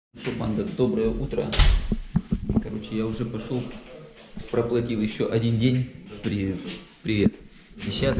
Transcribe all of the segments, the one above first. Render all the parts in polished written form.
Что, банда, доброе утро. Короче, я уже пошел, проплатил еще один день. Привет. И сейчас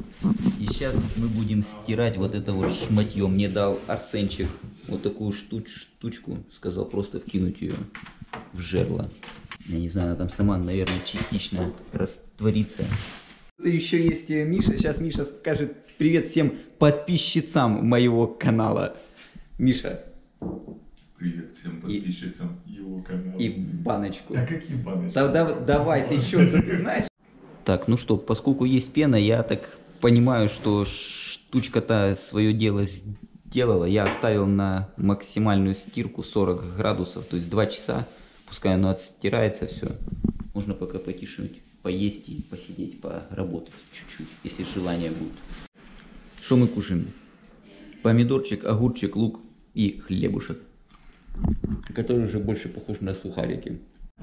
мы будем стирать вот это вот шматье. Мне дал Арсенчик вот такую штучку. Сказал просто вкинуть ее в жерло. Я не знаю, она там сама, наверное, частично растворится. Тут еще есть Миша. Сейчас Миша скажет привет всем подписчицам моего канала. Миша. Привет всем подписчицам его канала. И баночку. Да какие баночки? Давай, ты что, ты знаешь? Так, ну что, поскольку есть пена, я так понимаю, что штучка-то свое дело сделала. Я оставил на максимальную стирку 40 градусов, то есть 2 часа. Пускай оно отстирается все. Можно пока пойти что-нибудь поесть и посидеть, поработать чуть-чуть, если желание будет. Что мы кушаем? Помидорчик, огурчик, лук и хлебушек, который уже больше похож на сухарики.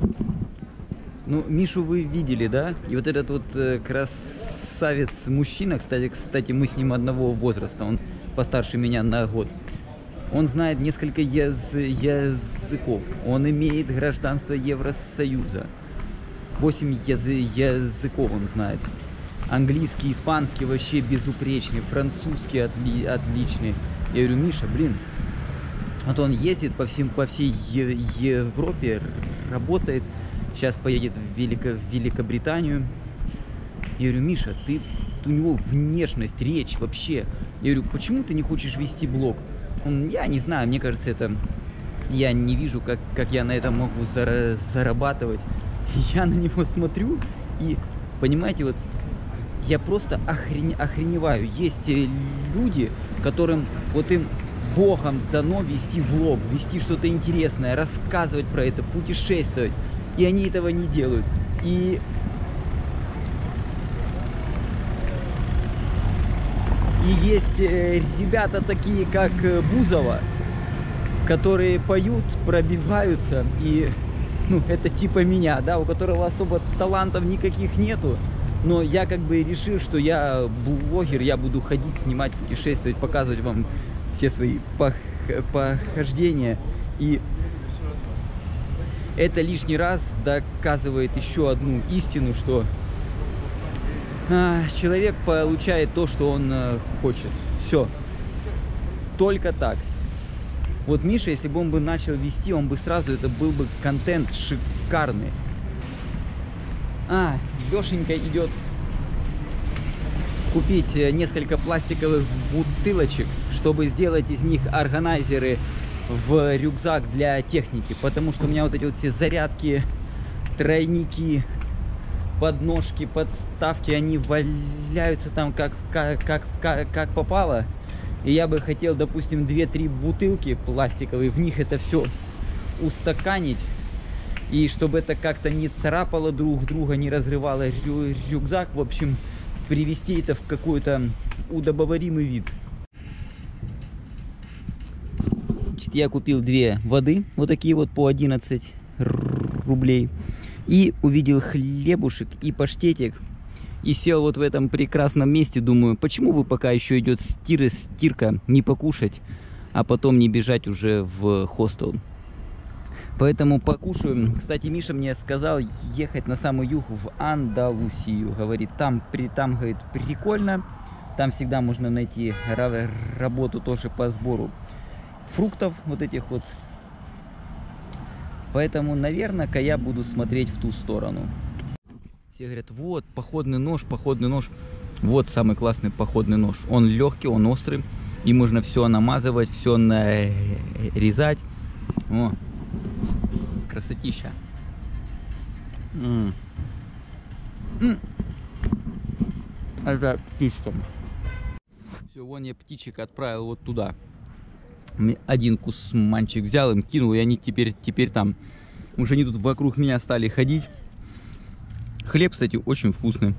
Ну, Мишу вы видели, да? И вот этот вот красавец-мужчина, кстати, мы с ним одного возраста, он постарше меня на год. Он знает несколько языков, он имеет гражданство Евросоюза. 8 языков он знает. Английский, испанский вообще безупречный, французский отличный. Я говорю, Миша, блин, вот он ездит по всей Европе, работает, сейчас поедет в Великобританию. Я говорю, Миша, у него внешность, речь вообще. Я говорю, почему ты не хочешь вести блог? Он, я не знаю, мне кажется, это... Я не вижу, как я на этом могу зарабатывать. Я на него смотрю и, понимаете, вот я просто охреневаю. Есть люди, которым вот им Богом дано вести влог, вести что-то интересное, рассказывать про это, путешествовать. И они этого не делают. И есть ребята такие, как Бузова, которые поют, пробиваются. И, ну, это типа меня, да, у которого особо талантов никаких нету. Но я как бы решил, что я блогер, я буду ходить, снимать, путешествовать, показывать вам все свои похождения. И это лишний раз доказывает еще одну истину, что человек получает то, что он хочет. Все. Только так. Вот Миша, если бы он бы начал вести, он бы сразу, это был бы контент шикарный. Лешенька идет купить несколько пластиковых бутылочек, чтобы сделать из них органайзеры в рюкзак для техники. Потому что у меня вот эти вот все зарядки, тройники, подножки, подставки, они валяются там как попало. И я бы хотел, допустим, 2-3 бутылки пластиковые, в них это все устаканить. И чтобы это как-то не царапало друг друга, не разрывало рюкзак. В общем, привести это в какой-то удобоваримый вид. Значит, я купил 2 воды, вот такие вот по 11 рублей. И увидел хлебушек и паштетик. И сел вот в этом прекрасном месте, думаю, почему бы пока еще идет стирка, не покушать, а потом не бежать уже в хостел. Поэтому покушаю. Кстати, Миша мне сказал ехать на самый юг, в Андалусию. Говорит, там говорит, прикольно. Там всегда можно найти работу тоже по сбору фруктов вот этих вот. Поэтому, наверное-ка я буду смотреть в ту сторону. Все говорят, вот, походный нож, походный нож. Вот самый классный походный нож. Он легкий, он острый. И можно все намазывать, все нарезать. О, красотища. Это птичка. Все, вон я птичек отправил вот туда. Один кусманчик взял, им кинул, и они теперь там. Уже они тут вокруг меня стали ходить. Хлеб, кстати, очень вкусный.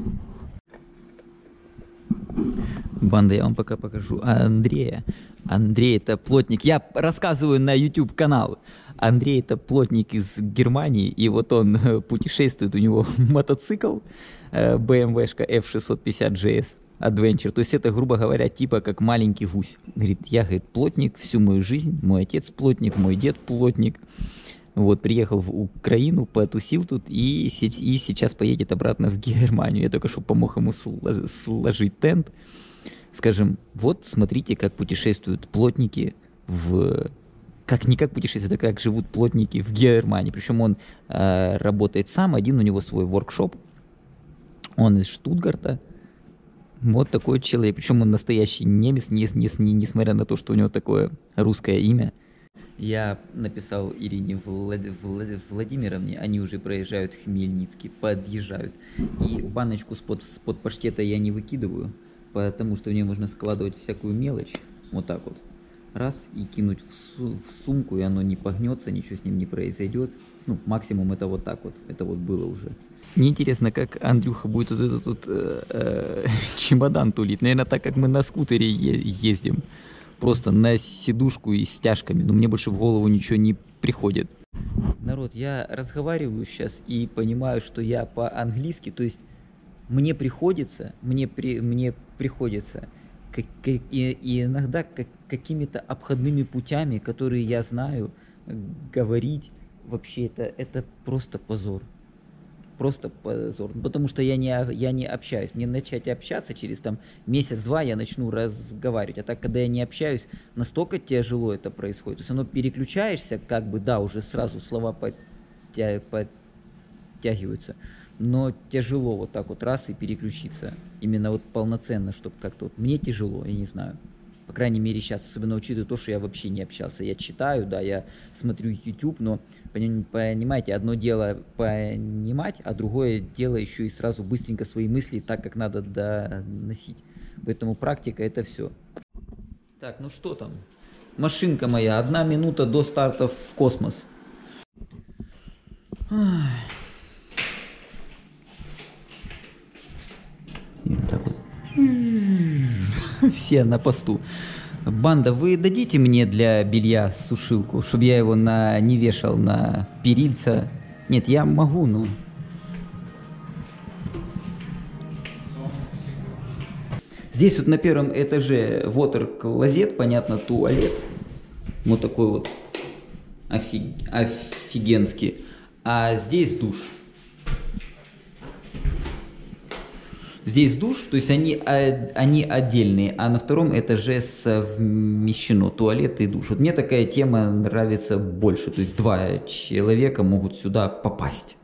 Банда, я вам пока покажу Андрея. Андрей это плотник. Я рассказываю на YouTube канал. Андрей это плотник из Германии. И вот он путешествует. У него мотоцикл BMW-шка F650GS. adventure. То есть это, грубо говоря, типа как маленький гусь. Говорит, я, говорит, плотник всю мою жизнь, мой отец плотник, мой дед плотник. Вот, приехал в Украину, потусил тут и сейчас поедет обратно в Германию. Я только что помог ему сложить тент. Скажем, вот смотрите, как путешествуют плотники не как путешествуют, а как живут плотники в Германии. Причем он работает сам, один у него свой воркшоп. Он из Штутгарта. Вот такой человек. Причем он настоящий немец, несмотря на то, что у него такое русское имя. Я написал Ирине Владимировне, они уже проезжают Хмельницкий, подъезжают. И баночку с-под паштета я не выкидываю, потому что в нее можно складывать всякую мелочь. Вот так вот. Раз, и кинуть в сумку, и оно не погнется, ничего с ним не произойдет. Ну, максимум это вот так вот. Это вот было уже. Мне интересно, как Андрюха будет вот этот вот чемодан тулить. Наверное, так как мы на скутере ездим. Просто на сидушку и с стяжками. Но мне больше в голову ничего не приходит. Народ, я разговариваю сейчас и понимаю, что я по-английски, то есть мне приходится и иногда какими-то обходными путями, которые я знаю, говорить, вообще это просто позор. Просто позор. Потому что я не общаюсь. Мне начать общаться через там месяц-два я начну разговаривать. А так, когда я не общаюсь, настолько тяжело это происходит. То есть оно переключаешься, как бы, да, уже сразу слова подтягиваются. Но тяжело вот так вот раз и переключиться. Именно вот полноценно, чтобы как-то вот. Мне тяжело, я не знаю. По крайней мере сейчас, особенно учитывая то, что я вообще не общался. Я читаю, да, я смотрю YouTube, но, понимаете, одно дело понимать, а другое дело еще и сразу быстренько свои мысли так, как надо доносить. Поэтому практика это все. Так, ну что там? Машинка моя, 1 минута до старта в космос. Так вот. Все на посту. Банда, вы дадите мне для белья сушилку, чтобы я его не вешал на перильца? Нет, я могу, но... Здесь вот на первом этаже water-клозет, понятно, туалет. Вот такой вот офигенский. А здесь душ. Здесь душ, то есть они отдельные, а на втором этаже совмещено туалет и душ. Вот мне такая тема нравится больше, то есть 2 человека могут сюда попасть.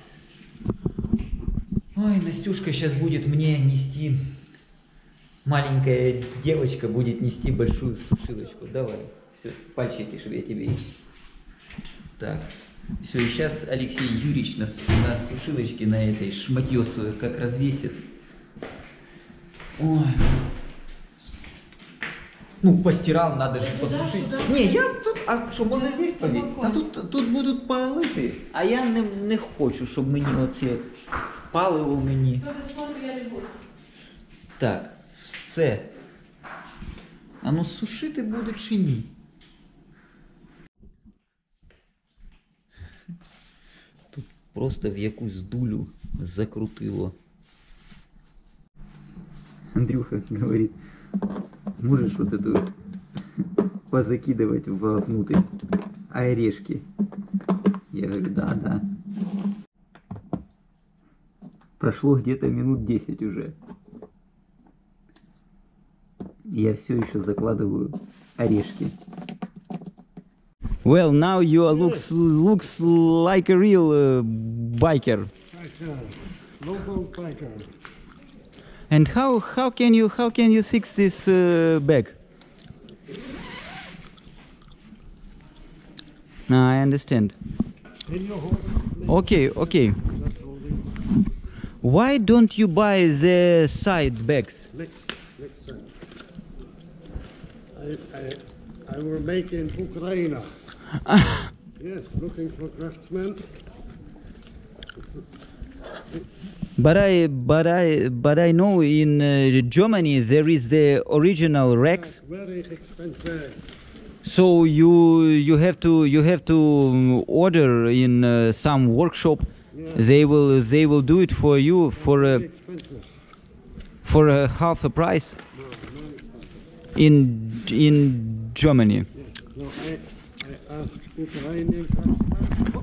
Ой, Настюшка сейчас будет мне нести, маленькая девочка будет нести большую сушилочку. Давай, все, пальчики, чтобы я тебе... Так, все, и сейчас Алексей Юрьевич на сушилочке на этой шматье свое как развесит. Ой. Ну, постирал, надо же посушить. Не, я тут, а что, можно здесь повесить? А тут будуть палити, а я не хочу, щоб мені оці паливо мені. Так, все. А ну сушити буде чи ні? Тут просто в якусь дулю закрутило. Андрюха говорит, можешь вот эту позакидывать вовнутрь орешки? Я говорю, да. Прошло где-то минут 10 уже. Я все еще закладываю орешки. Well, now you looks like a real biker. Local biker. And how can you fix this bag? I understand. Okay. Why don't you buy the side bags? Next time. I will make in Ukraine. Yes, looking for craftsmen. But I know in Germany there is the original Rex. Very expensive. So you have to order in some workshop. Yeah. They will do it for you for For a half a price in Germany. So I asked Ukrainian craftsman.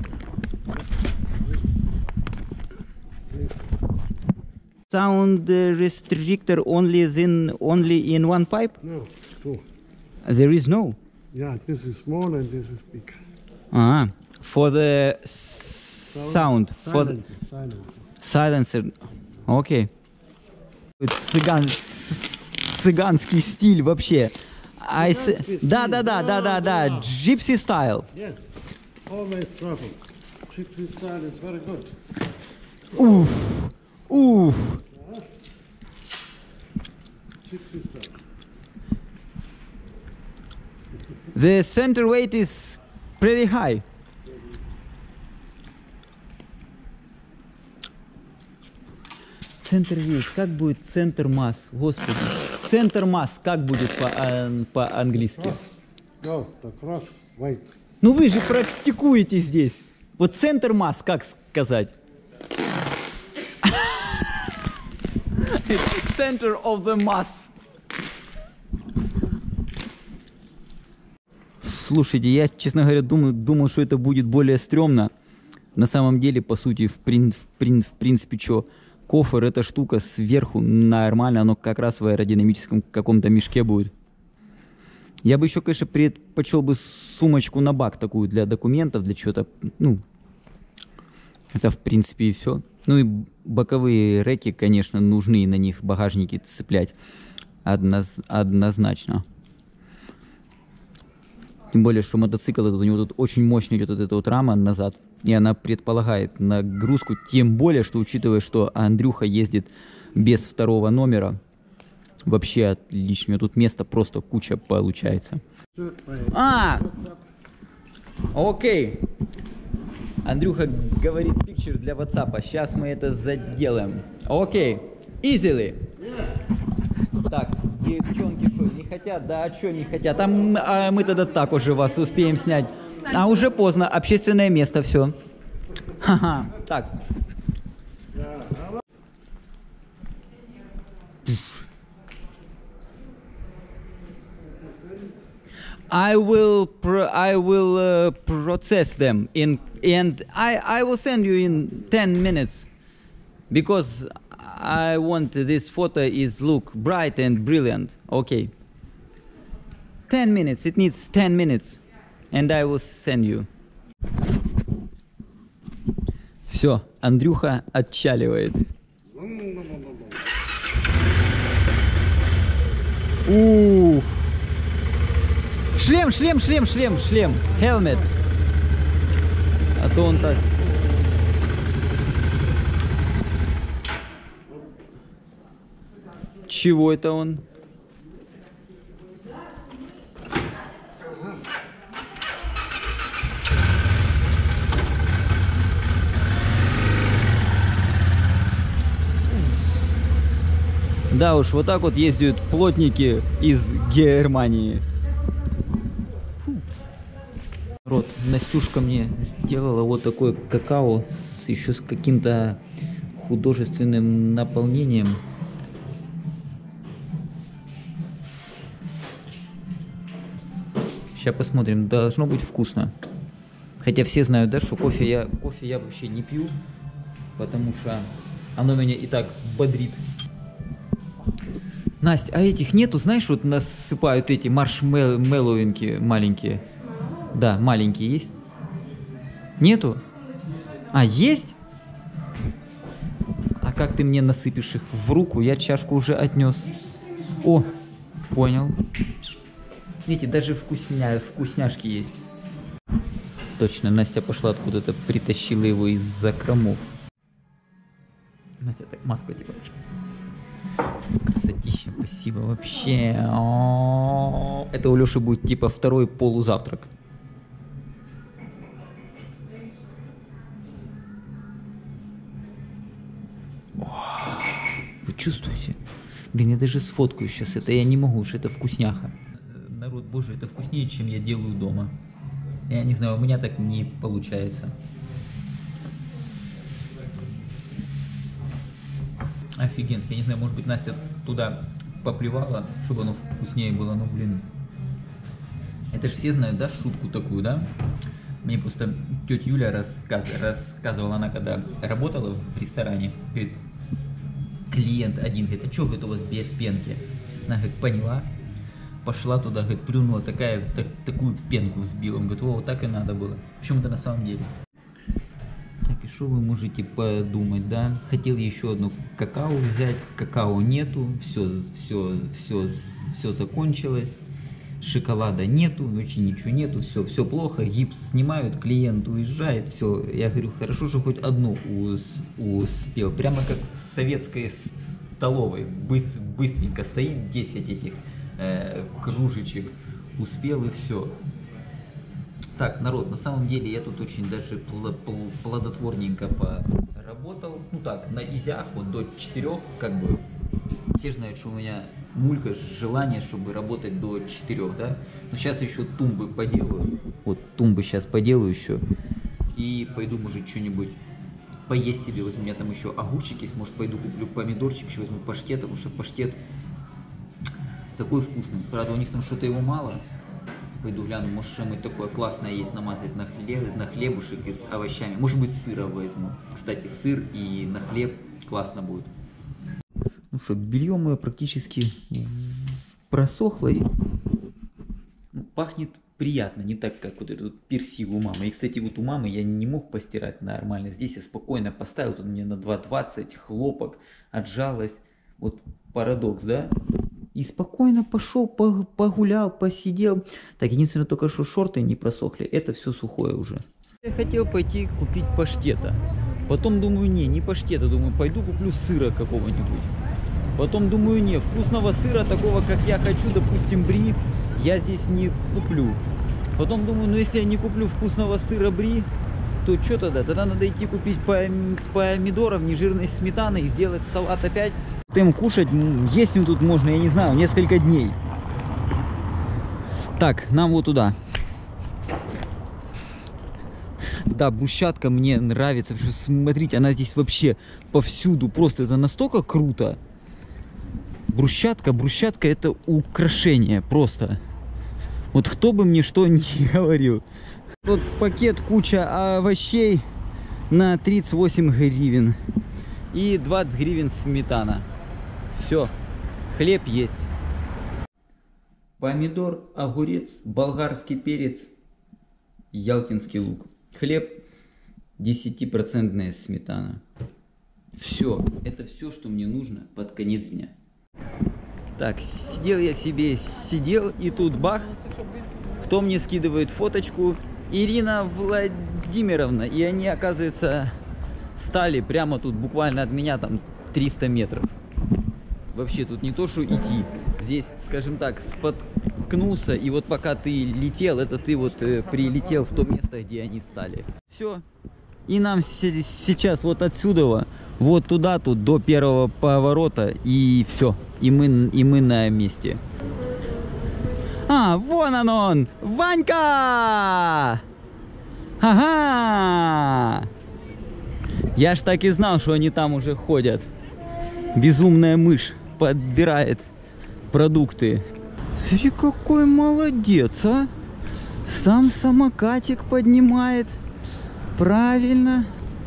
Sound restrictor only in one pipe? No, two. There is no. Yeah, this is small and this is big. For the sound. For the Silencer. silencer. Окей. Цыганский стиль вообще. Цыганский стиль, Да. да. Gypsy style. Yes, always trouble. Gypsy style is very good. Уф. Gypsy style. The center weight is pretty high. Центр вес. Как будет центр масс? Господи. Центр масс как будет по-английски? No, the cross weight. Ну вы же практикуете здесь. Вот центр масс как сказать? Center of the mass. Слушайте, я, честно говоря, думал, что это будет более стрёмно. На самом деле, по сути, в принципе, что? Кофр, эта штука сверху нормально, оно как раз в аэродинамическом каком-то мешке будет. Я бы еще, конечно, предпочел бы сумочку на бак такую для документов, для чего-то, ну, это в принципе и все. Ну и боковые рэки, конечно, нужны, на них багажники цеплять однозначно. Тем более, что мотоцикл этот, у него тут очень мощно идет вот эта вот рама назад, и она предполагает нагрузку, тем более, что учитывая, что Андрюха ездит без второго номера, вообще отлично, у меня тут места просто куча получается. Окей. Андрюха говорит picture для WhatsApp. Сейчас мы это заделаем. Окей. Easily. Так, девчонки что, не хотят? Да, а что не хотят? Мы тогда так уже вас успеем снять. А уже поздно, общественное место, все. Ха-ха. Так. I will process them and I will send you in 10 minutes because I want this photo is look bright and brilliant. Okay. 10 minutes. It needs 10 minutes and I will send you. Все, Андрюха отчаливает. Ух. Шлем. Helmet. А то он так. Чего это он? Да уж, вот так вот ездят плотники из Германии. Народ, Настюшка мне сделала вот такое какао еще с каким-то художественным наполнением. Сейчас посмотрим, должно быть вкусно. Хотя все знают, да, что кофе я вообще не пью, потому что оно меня и так бодрит. Настя, а этих нету, знаешь, вот насыпают эти маршмеллоуинки маленькие. Да, маленькие есть. Нету? А, есть? А как ты мне насыпешь их в руку? Я чашку уже отнес. О, понял. Видите, даже вкусняшки есть. Точно, Настя пошла откуда-то, притащила его из закромов. Настя, так маску типа. Красотища, спасибо вообще. Это у Леши будет типа второй полузавтрак. Вы чувствуете? Блин, я даже сфоткаю сейчас. Это я не могу, что это вкусняха. Народ, боже, это вкуснее, чем я делаю дома. Я не знаю, у меня так не получается. Офигенски. Я не знаю, может быть, Настя туда поплевала, чтобы оно вкуснее было, но, блин. Это же все знают, да, шутку такую, да? Мне просто тетя Юля рассказывала, она когда работала в ресторане, говорит, клиент один, говорит, а что, говорит, у вас без пенки? Она, говорит, поняла, пошла туда, говорит, плюнула, такую пенку взбила. Он говорит, о, вот так и надо было. Почему-то на самом деле. Так, и что вы можете подумать, да? Хотел еще одну какао взять, какао нету, все закончилось. Шоколада нету, вообще ничего нету, все плохо, гипс снимают, клиент уезжает, все. Я говорю, хорошо, что хоть одну успел. Прямо как в советской столовой, быстренько стоит 10 этих кружечек, успел и все. Так, народ, на самом деле я тут очень даже плодотворненько поработал. Ну так, на изях, вот до 4, как бы, все же знают, что у меня мулька, желание, чтобы работать до 4, да? Но сейчас еще тумбы поделаю. Вот тумбы сейчас поделаю еще. И пойду, может, что-нибудь поесть себе возьму. У меня там еще огурчик есть, может, пойду куплю помидорчик, еще возьму паштет, потому что паштет такой вкусный. Правда, у них там что-то его мало. Пойду гляну, может, что-нибудь такое классное есть намазать на хлебушек и с овощами. Может быть, сыра возьму. Кстати, сыр и на хлеб классно будет. Ну что, белье мое практически просохло и пахнет приятно, не так, как вот этот персил у мамы. И, кстати, вот у мамы я не мог постирать нормально. Здесь я спокойно поставил, тут мне на 2,20 хлопок, отжалось. Вот парадокс, да? И спокойно пошел, погулял, посидел. Так, единственное, только что шорты не просохли. Это все сухое уже. Я хотел пойти купить паштета. Потом думаю, не паштета. Думаю, пойду куплю сыра какого-нибудь. Потом думаю, не, вкусного сыра, такого, как я хочу, допустим, бри, я здесь не куплю. Потом думаю, ну если я не куплю вкусного сыра бри, то что тогда? Тогда надо идти купить помидоров, нежирной сметаны и сделать салат опять. Им кушать, есть им тут можно, я не знаю, несколько дней. Так, нам вот туда. Да, брусчатка мне нравится. Смотрите, она здесь вообще повсюду. Просто это настолько круто. Брусчатка это украшение просто. Вот кто бы мне что ни говорил. Вот пакет, куча овощей на 38 гривен. И 20 гривен сметана. Все, хлеб есть. Помидор, огурец, болгарский перец, ялтинский лук. Хлеб, 10% сметана. Все, это все, что мне нужно под конец дня. Так, сидел я себе, и тут бах, кто мне скидывает фоточку? Ирина Владимировна. И они, оказывается, стали прямо тут, буквально от меня, там 300 метров. Вообще тут не то, что идти. Здесь, скажем так, споткнулся, и вот пока ты летел, это ты вот прилетел в то место, где они стали. Все. И нам сейчас вот отсюда, вот туда, тут до первого поворота, и все. И мы на месте. А, вон он! Ванька! Ага! Я ж так и знал, что они там уже ходят. Безумная мышь подбирает продукты. Смотри, какой молодец, а! Сам самокатик поднимает. Правильно.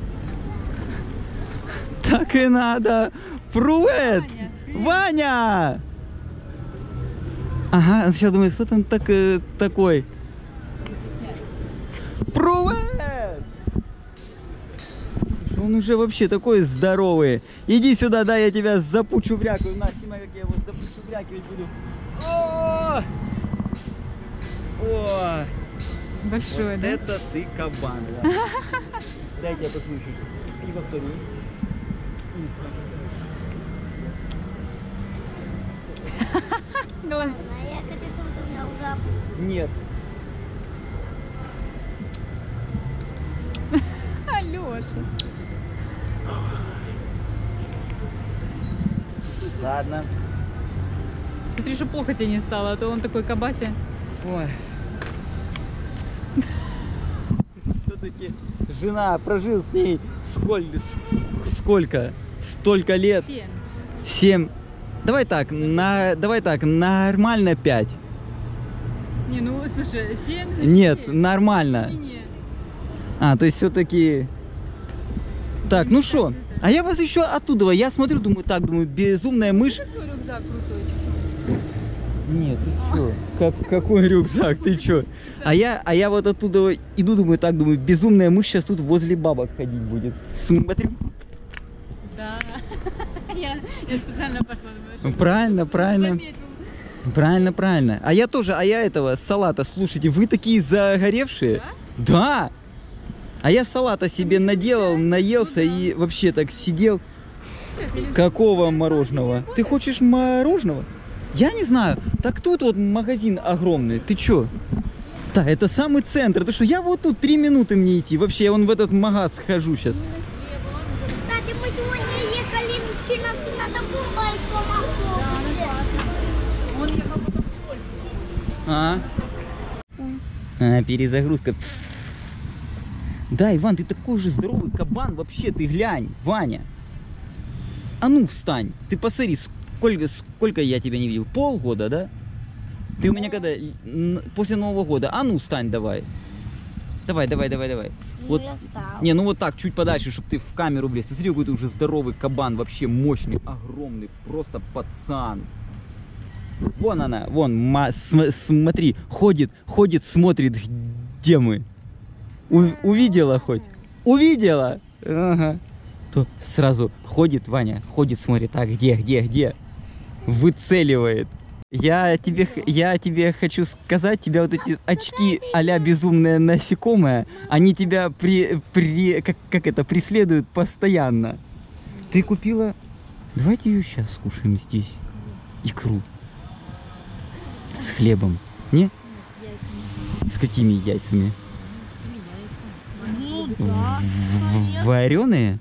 Так и надо. Привет! Ваня! Ага, сейчас думаю, кто там такой? Привет! Он уже вообще такой здоровый. Иди сюда, да, я тебя запучуврякаю. На, снимай, как я его запучуврякивать буду. О! О! Большой, вот да? Это ты кабан, да. Дайте я послушаю. И повторю. Глаз. Я хочу, чтобы ты меня уже опустил. Нет. Алёша. Ладно. Смотри, что плохо тебе не стало, а то он такой кабаси. Ой. Все-таки жена, прожил с ней сколько? Столько лет. 7. 7. Давай так, нормально 5. Не, ну слушай, 7. Нет, нормально. Не. А, то есть все-таки... Так, ну что? А я вас еще оттуда, я смотрю, думаю, так, думаю, безумная мышь. Какой рюкзак крутой, чешу. Нет, ты чё? Какой рюкзак, ты чё? А я вот оттуда иду, думаю, так, думаю, безумная мышь сейчас тут возле бабок ходить будет. Смотри. Да. Я специально пошла, думаю, Правильно. заметил. Правильно. А я тоже, этого салата, слушайте, вы такие загоревшие. Да. А я салата себе наделал, наелся и вообще так сидел. Какого мороженого? Ты хочешь мороженого? Я не знаю. Так тут вот магазин огромный. Ты чё? Да, это самый центр. Ты что, я вот тут 3 минуты мне идти. Вообще, я вон в этот магаз схожу сейчас. Кстати, мы сегодня ехали в Черновцы на таком большом автобусе. Он ехал потом в Польшу. Перезагрузка. Да, Иван, ты такой же здоровый кабан. Вообще, ты глянь, Ваня. А ну, встань. Ты посмотри, сколько я тебя не видел. Полгода, да? Ты у меня когда? После Нового года. А ну, встань давай. Давай. Вот. Я встал. Не, ну вот так, чуть подальше, чтобы ты в камеру влез. Ты смотри, какой ты уже здоровый кабан, вообще мощный, огромный, просто пацан. Вон она, смотри, ходит, смотрит, где мы. Увидела хоть? Увидела? Ага. То сразу ходит, Ваня, смотрит, а где? Выцеливает. Я тебе хочу сказать, тебя вот эти очки а-ля безумное насекомое, они тебя преследуют постоянно. Ты купила? Давайте ее сейчас скушаем здесь. Икру. С хлебом. Не? С какими яйцами? Ну да. Вареные?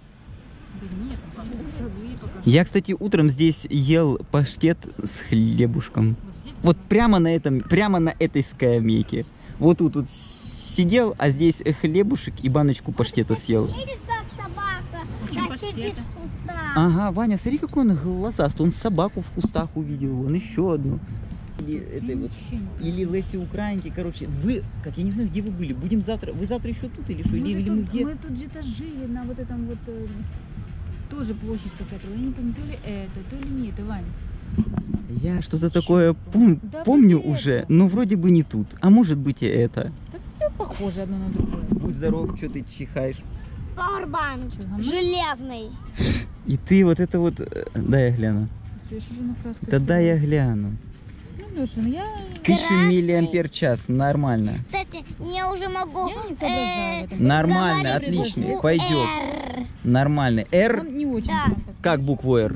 Я, кстати, утром здесь ел паштет с хлебушком. Вот прямо на этой скамейке. Вот тут сидел, а здесь хлебушек и баночку паштета съел. Видишь, как собака сидит в кустах. Ага, Ваня, смотри, какой он глазастый. Он собаку в кустах увидел, вон еще одну. Или Леси Украинки, короче. Вы, как я не знаю, где вы были. Будем завтра. Вы завтра еще тут или что? Или мы где? Мы тут где-то жили на вот этом вот тоже площадь какая-то. Я не помню, то ли это, то ли нет, Вань. Я что-то такое Да помню вроде уже, это. но вроде бы не тут. А может быть и это. Да все похоже одно на другое. Будь здоров, что ты чихаешь. Пауэрбанк. Чё, говно? Железный. И ты вот это вот... Дай я гляну. Я ж уже на красках Да дай я стирается. гляну. Ну, Леша, ну я 1000 Красный. миллиампер-час, нормально. Кстати, я уже могу... не соображаю в этом. Нормально, говорить отлично, букву пойдет. «Р». Нормальный. R? Он не очень. Да. правда. Как букву R?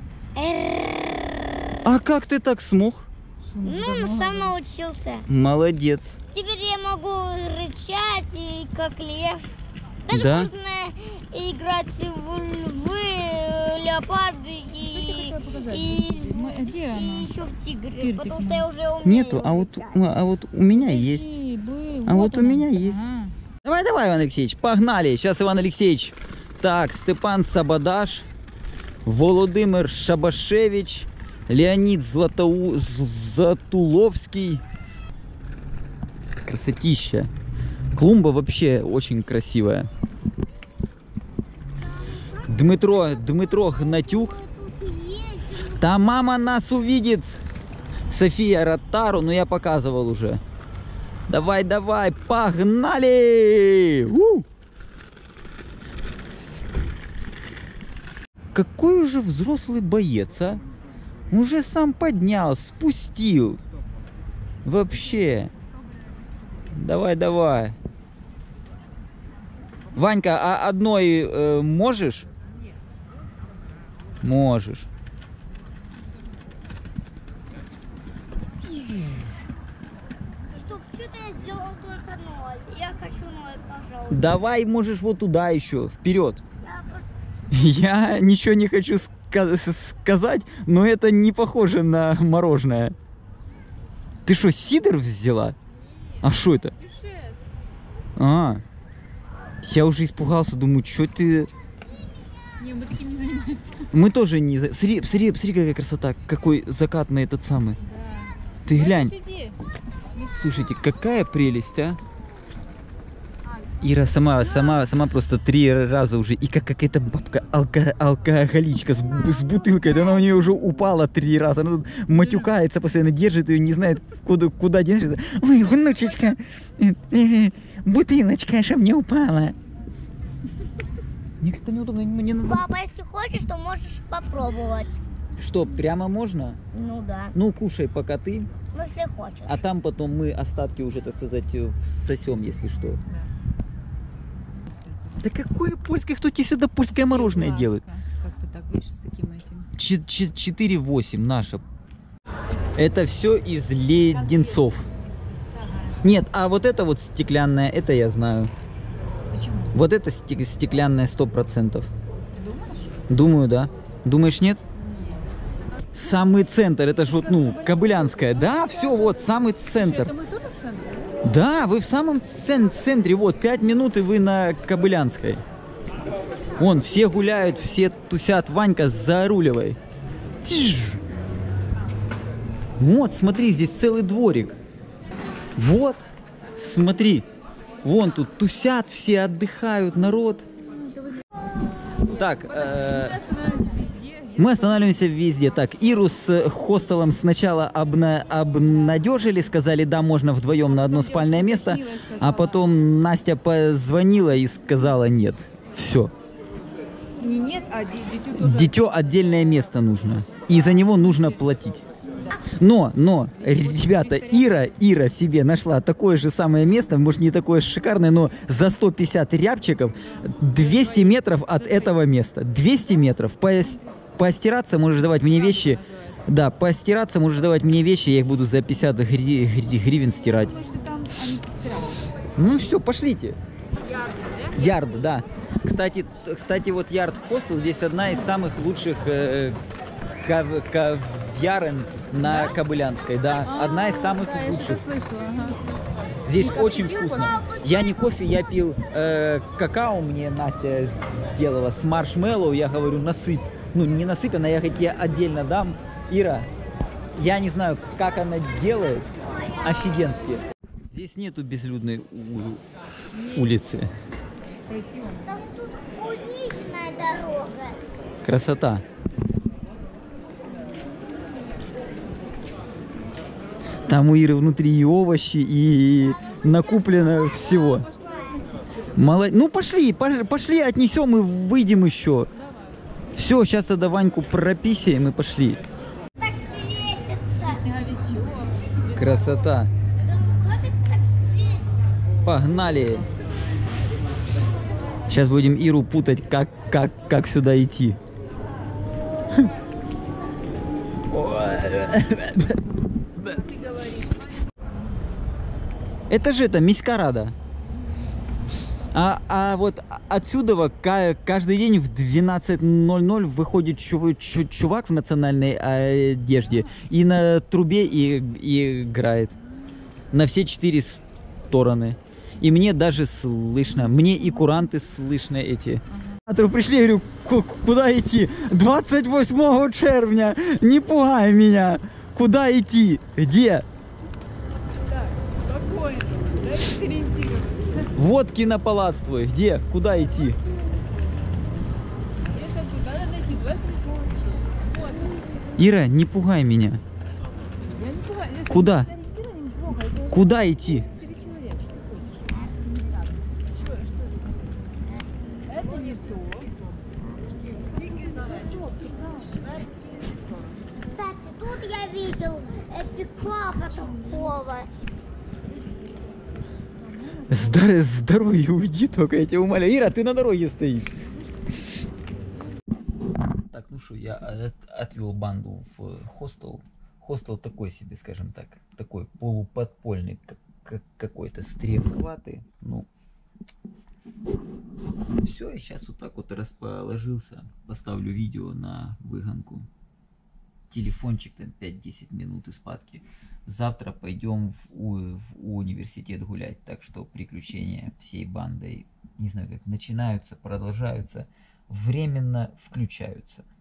«Р». А как ты так смог? Ну, сам научился. Молодец. Теперь я могу рычать, и как лев. Даже Да? можно играть в львы, леопарды Что тебе хотела показать? и Где она? еще в тигре, Спиртик потому мой. что я уже умею Нету, а рычать. вот у меня есть. Подожди, был, А вот у он. меня есть. Ага. Давай, Иван Алексеевич, погнали. Сейчас, Иван Алексеевич. Так, Степан Сабадаш, Володимир Шабашевич, Леонид Затуловский. Красотища. Клумба вообще очень красивая. Дмитро Гнатюк. Там мама нас увидит. София Ротару, ну я показывал уже. Давай, погнали! Какой уже взрослый боец, а? Уже сам поднял, спустил. Вообще. Давай. Ванька, а одной можешь? Можешь. Стоп, что-то я сделал только 0. Я хочу 0, пожалуйста. Давай, можешь вот туда еще, вперед. Я просто- Я ничего не хочу сказать, но это не похоже на мороженое. Ты что, сидр взяла? А что это? А, я уже испугался, думаю, что ты... Не, мы таким не занимаемся. Мы тоже не... Смотри, смотри, смотри, какая красота. Какой закатный этот самый. Да. Ты глянь. Сиди. Слушайте, какая прелесть, а? Ира сама просто 3 раза уже. И как какая-то бабка алкоголичка с бутылкой. Да она у нее уже упала 3 раза. Она тут матюкается постоянно, держит ее, не знает, куда держит. Ой, внучечка, бутылочка, чтоб не упала. Мне как-то неудобно, мне надо... Папа, если хочешь, то можешь попробовать. Что, прямо можно? Ну да. Ну, кушай пока ты. Ну, если хочешь. А там потом мы остатки уже, так сказать, всосем, если что. Да какое польское? Кто тебе сюда польское мороженое делает? Как-то так, видишь, с таким этим. 4,8 наша. Это все из леденцов. Из сахара. Нет, а вот это вот стеклянное, это я знаю. Почему? Вот это стеклянное 100%. Думаешь? Думаю, да. Думаешь, нет? Самый центр, это же вот, ну, Кобылянская. Да, все, вот, самый центр. Это мы тоже в центре? Да, вы в самом центре, вот, 5 минут и вы на Кобылянской. Вон, все гуляют, все тусят, Ванька, заруливай. Тиш. Вот, смотри, здесь целый дворик. Вот, смотри, вон тут тусят, все отдыхают, народ. Так, мы останавливаемся везде. Так, Иру с хостелом сначала обнадежили, сказали, да, можно вдвоем на одно спальное место, а потом Настя позвонила и сказала нет. Все. Не нет, а дитю тоже. Дитё отдельное место нужно. И за него нужно платить. Но, ребята, Ира себе нашла такое же самое место, может не такое шикарное, но за 150 рябчиков 200 метров от этого места. 200 метров. Постираться можешь давать мне вещи. Да, постираться можешь давать мне вещи, я их буду за 50 гривен стирать. Думаю, что там они постирают. Ну все, пошлите. Ярд, да? Ярд, да. Кстати, вот Ярд Хостел здесь одна из самых лучших кав'ярен на Кобылянской, да. Одна из самых Да, я лучших. что-то слышала, ага. Здесь Кофе очень пил, вкусно. Я не кофе, я пил какао, мне Настя сделала с маршмеллоу, я говорю, насыпь. Ну, не насыпь, она я тебе отдельно дам. Ира, я не знаю, как она делает, офигенски. Здесь нету безлюдной улицы. Там тут унизенная дорога. Красота. Там у Иры внутри и овощи, и накуплено всего. Ну пошли, отнесем и выйдем еще. Все, сейчас тогда Ваньку прописаем и пошли. Так светится. Снеговичок. Красота. Да вот это так светится. Погнали. Сейчас будем Иру путать, как сюда идти. Ты говоришь. Это же это, Миська-Рада. А вот отсюда каждый день в 12:00 выходит чувак в национальной одежде и на трубе и играет. На все 4 стороны. И мне даже слышно. Мне и куранты слышно эти. Пришли, я говорю, куда идти? 28 червня, не пугай меня. Куда идти? Где? Так, спокойно. Дай сориентироваться. Вот кинопалац твой. Где? Куда идти? Это тут надо найти 28 числа. Вот он. Ира, не пугай меня. Я не пугаю. Я Куда? сориентирование не плохо. Это Куда идти? себе человек. Что хочешь. Не так. Что тут написано? Это не то. Кстати, тут я видел пикака такого. С дороги уйди только, я тебя умоляю. Ира, ты на дороге стоишь. Так, ну что, я отвел банду в хостел. Хостел такой себе, скажем так, такой полуподпольный, какой-то стрелковатый. Ну, все, я сейчас вот так вот расположился. Поставлю видео на выгонку. Телефончик там 5-10 минут и спадки. Завтра пойдем в университет гулять, так что приключения всей бандой, не знаю, как начинаются, продолжаются. временно включаются.